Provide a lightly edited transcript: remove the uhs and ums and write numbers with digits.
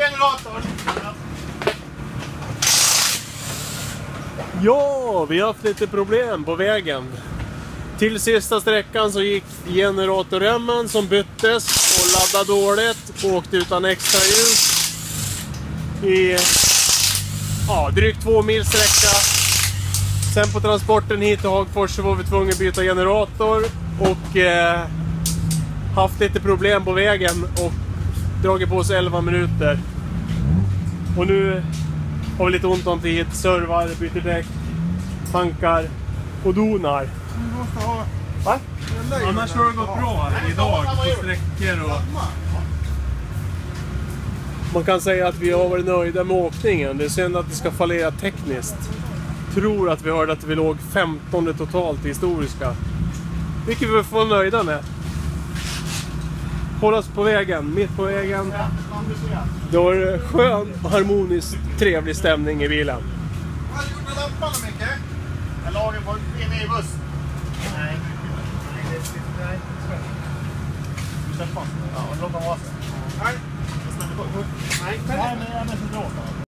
generatorn. Ja, vi har haft lite problem på vägen. Till sista sträckan så gick generatorremmen som byttes och laddade dåligt och åkte utan extra ljus i drygt 2 mil sträcka. Sen på transporten hit till Hagfors så var vi tvungna att byta generator och haft lite problem på vägen och dragit på oss 11 minuter. Och nu har vi lite ont om tid, servar, byter däck, tankar och donar. Du måste ha... Va? Annars har det gått bra idag på sträckor och... Man kan säga att vi har varit nöjda med åkningen. Det är synd att det ska fallera tekniskt. Tror att vi hörde att vi låg 15 totalt i historiska. Vilket vi får vara nöjda med. Håll oss på vägen, mitt på vägen. Det var skön, harmonisk, trevlig stämning i bilen. Vad gjorde lamparna, Micke? Jag lagade på en i buss. Nej, du sätter fast. Ja, och låta vara. Nej, men jag är så bra.